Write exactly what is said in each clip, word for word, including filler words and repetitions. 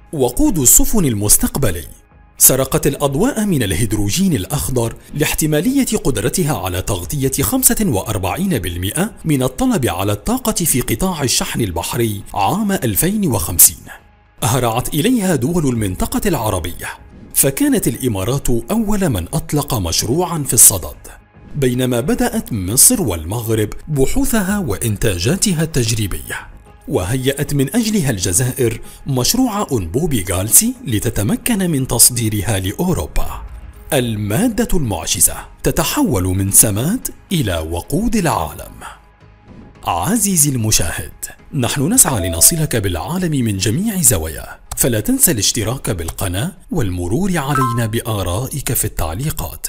وقود السفن المستقبلي. سرقت الأضواء من الهيدروجين الأخضر لاحتمالية قدرتها على تغطية خمسة وأربعين بالمئة من الطلب على الطاقة في قطاع الشحن البحري عام ألفين وخمسين. هرعت إليها دول المنطقة العربية، فكانت الإمارات أول من أطلق مشروعا في الصدد، بينما بدأت مصر والمغرب بحوثها وإنتاجاتها التجريبية. وهيأت من أجلها الجزائر مشروع أنبوب غالسي لتتمكن من تصديرها لأوروبا. المادة المعجزة تتحول من سماد إلى وقود العالم. عزيزي المشاهد، نحن نسعى لنصلك بالعالم من جميع زواياه، فلا تنسى الاشتراك بالقناة والمرور علينا بآرائك في التعليقات.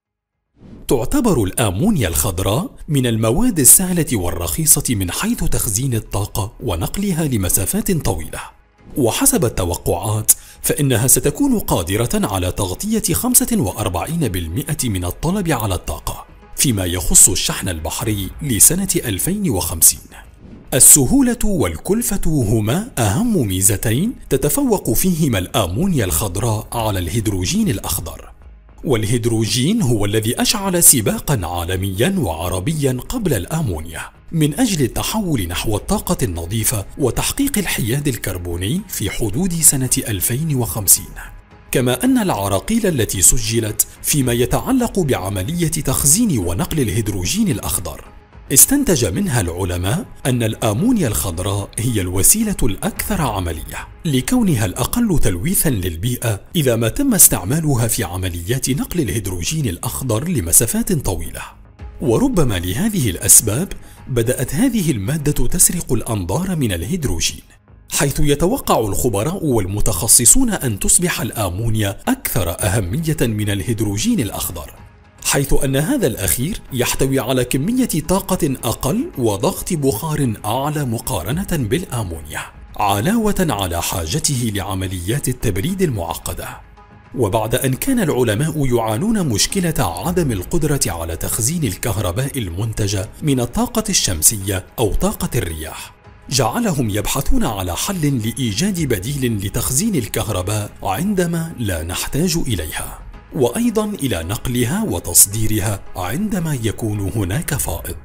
تعتبر الآمونيا الخضراء من المواد السهلة والرخيصة من حيث تخزين الطاقة ونقلها لمسافات طويلة، وحسب التوقعات فإنها ستكون قادرة على تغطية خمسة وأربعين بالمئة من الطلب على الطاقة فيما يخص الشحن البحري لسنة ألفين وخمسين. السهولة والكلفة هما أهم ميزتين تتفوق فيهما الآمونيا الخضراء على الهيدروجين الأخضر. والهيدروجين هو الذي أشعل سباقا عالميا وعربيا قبل الآمونيا من أجل التحول نحو الطاقة النظيفة وتحقيق الحياد الكربوني في حدود سنة ألفين وخمسين. كما أن العراقيل التي سجلت فيما يتعلق بعملية تخزين ونقل الهيدروجين الأخضر استنتج منها العلماء أن الآمونيا الخضراء هي الوسيلة الأكثر عملية، لكونها الأقل تلويثا للبيئة إذا ما تم استعمالها في عمليات نقل الهيدروجين الأخضر لمسافات طويلة. وربما لهذه الأسباب بدأت هذه المادة تسرق الأنظار من الهيدروجين، حيث يتوقع الخبراء والمتخصصون أن تصبح الآمونيا أكثر أهمية من الهيدروجين الأخضر، حيث أن هذا الأخير يحتوي على كمية طاقة أقل وضغط بخار أعلى مقارنة بالآمونيا، علاوة على حاجته لعمليات التبريد المعقدة. وبعد أن كان العلماء يعانون مشكلة عدم القدرة على تخزين الكهرباء المنتجة من الطاقة الشمسية أو طاقة الرياح، جعلهم يبحثون على حل لإيجاد بديل لتخزين الكهرباء عندما لا نحتاج إليها، وأيضا إلى نقلها وتصديرها عندما يكون هناك فائض.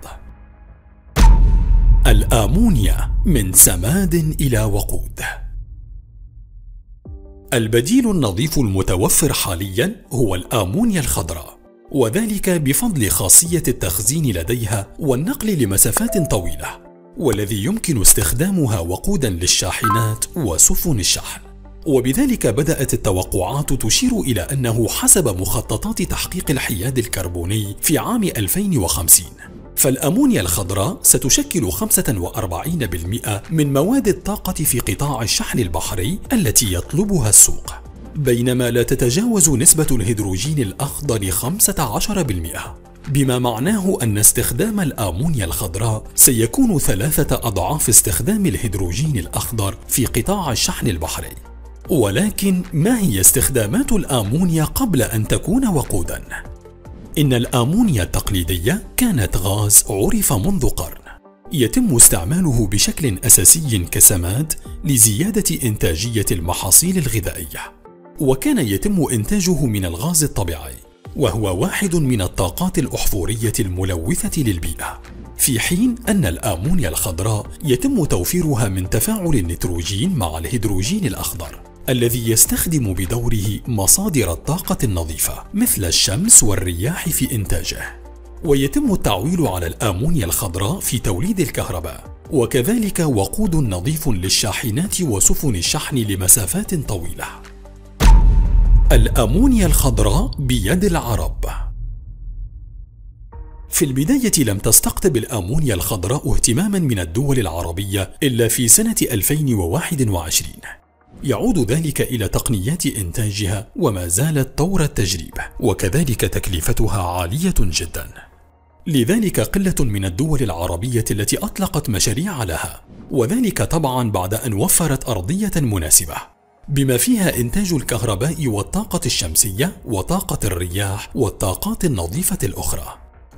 الآمونيا من سماد إلى وقود. البديل النظيف المتوفر حاليا هو الآمونيا الخضراء، وذلك بفضل خاصية التخزين لديها والنقل لمسافات طويلة، والذي يمكن استخدامها وقودا للشاحنات وسفن الشحن. وبذلك بدأت التوقعات تشير إلى أنه حسب مخططات تحقيق الحياد الكربوني في عام ألفين وخمسين، فالأمونيا الخضراء ستشكل خمسة وأربعين بالمئة من مواد الطاقة في قطاع الشحن البحري التي يطلبها السوق، بينما لا تتجاوز نسبة الهيدروجين الأخضر خمسة عشر بالمئة، بما معناه أن استخدام الآمونيا الخضراء سيكون ثلاثة أضعاف استخدام الهيدروجين الأخضر في قطاع الشحن البحري. ولكن ما هي استخدامات الآمونيا قبل أن تكون وقوداً؟ إن الآمونيا التقليدية كانت غاز عرف منذ قرن، يتم استعماله بشكل أساسي كسماد لزيادة إنتاجية المحاصيل الغذائية، وكان يتم إنتاجه من الغاز الطبيعي، وهو واحد من الطاقات الأحفورية الملوثة للبيئة، في حين أن الآمونيا الخضراء يتم توفيرها من تفاعل النيتروجين مع الهيدروجين الأخضر، الذي يستخدم بدوره مصادر الطاقة النظيفة مثل الشمس والرياح في إنتاجه. ويتم التعويل على الآمونيا الخضراء في توليد الكهرباء، وكذلك وقود نظيف للشاحنات وسفن الشحن لمسافات طويلة. الآمونيا الخضراء بيد العرب. في البداية لم تستقطب الآمونيا الخضراء اهتماما من الدول العربية إلا في سنة ألفين وواحد وعشرين. يعود ذلك إلى تقنيات إنتاجها وما زالت طور التجريب، وكذلك تكلفتها عالية جدا. لذلك قلة من الدول العربية التي أطلقت مشاريع لها، وذلك طبعا بعد أن وفرت أرضية مناسبة بما فيها إنتاج الكهرباء والطاقة الشمسية وطاقة الرياح والطاقات النظيفة الأخرى.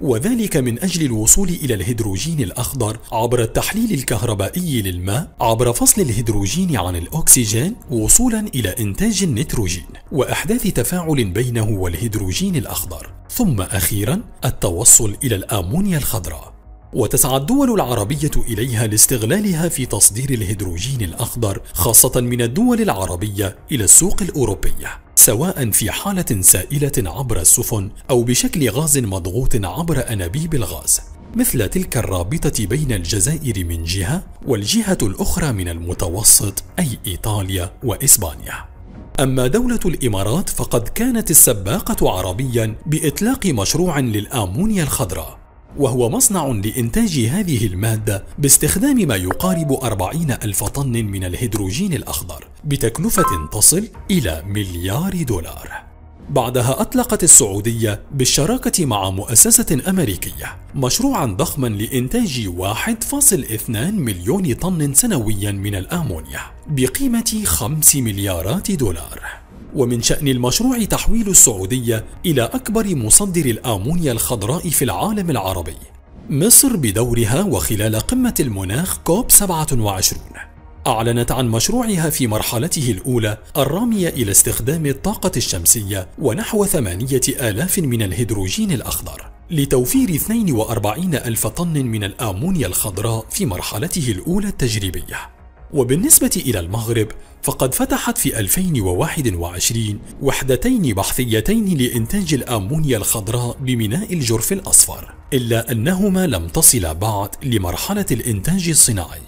وذلك من أجل الوصول إلى الهيدروجين الأخضر عبر التحليل الكهربائي للماء عبر فصل الهيدروجين عن الأكسجين وصولا إلى إنتاج النيتروجين وإحداث تفاعل بينه والهيدروجين الأخضر، ثم أخيرا التوصل إلى الأمونيا الخضراء. وتسعى الدول العربية إليها لاستغلالها في تصدير الهيدروجين الأخضر خاصة من الدول العربية إلى السوق الأوروبية، سواء في حالة سائلة عبر السفن أو بشكل غاز مضغوط عبر أنابيب الغاز، مثل تلك الرابطة بين الجزائر من جهة والجهة الأخرى من المتوسط أي إيطاليا وإسبانيا. أما دولة الإمارات فقد كانت السباقة عربيا بإطلاق مشروع للأمونيا الخضراء، وهو مصنع لإنتاج هذه المادة باستخدام ما يقارب أربعين ألف طن من الهيدروجين الأخضر بتكلفة تصل إلى مليار دولار. بعدها أطلقت السعودية بالشراكة مع مؤسسة أمريكية مشروعا ضخما لإنتاج واحد فاصل اثنين مليون طن سنويا من الأمونيا بقيمة خمس مليارات دولار. ومن شأن المشروع تحويل السعودية إلى أكبر مصدر الأمونيا الخضراء في العالم العربي. مصر بدورها وخلال قمة المناخ كوب سبعة وعشرين أعلنت عن مشروعها في مرحلته الأولى الرامية إلى استخدام الطاقة الشمسية ونحو ثمانية آلاف من الهيدروجين الأخضر لتوفير اثنين وأربعين ألف طن من الأمونيا الخضراء في مرحلته الأولى التجريبية. وبالنسبة إلى المغرب فقد فتحت في ألفين وواحد وعشرين وحدتين بحثيتين لإنتاج الأمونيا الخضراء بميناء الجرف الأصفر، إلا أنهما لم تصلا بعد لمرحلة الإنتاج الصناعي.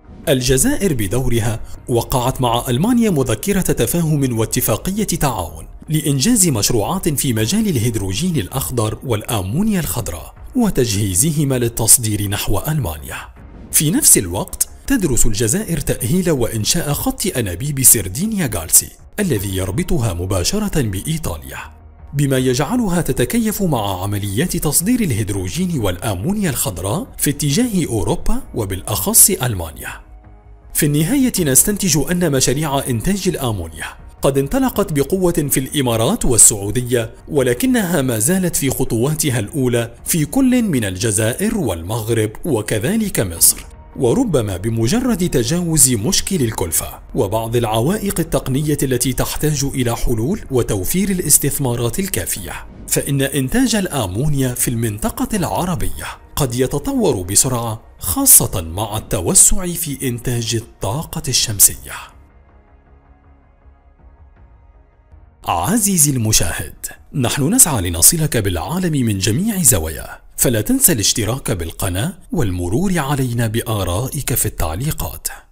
الجزائر بدورها وقعت مع ألمانيا مذكرة تفاهم واتفاقية تعاون لإنجاز مشروعات في مجال الهيدروجين الأخضر والأمونيا الخضراء وتجهيزهما للتصدير نحو ألمانيا. في نفس الوقت تدرس الجزائر تأهيل وإنشاء خط أنابيب سردينيا غالسي الذي يربطها مباشرة بإيطاليا، بما يجعلها تتكيف مع عمليات تصدير الهيدروجين والأمونيا الخضراء في اتجاه أوروبا وبالأخص ألمانيا. في النهاية نستنتج أن مشاريع إنتاج الأمونيا قد انطلقت بقوة في الإمارات والسعودية، ولكنها ما زالت في خطواتها الأولى في كل من الجزائر والمغرب وكذلك مصر، وربما بمجرد تجاوز مشكل الكلفة وبعض العوائق التقنية التي تحتاج إلى حلول وتوفير الاستثمارات الكافية، فإن إنتاج الأمونيا في المنطقة العربية قد يتطور بسرعة خاصة مع التوسع في إنتاج الطاقة الشمسية. عزيزي المشاهد، نحن نسعى لنصلك بالعالم من جميع زواياه، فلا تنسى الاشتراك بالقناة والمرور علينا بآرائك في التعليقات.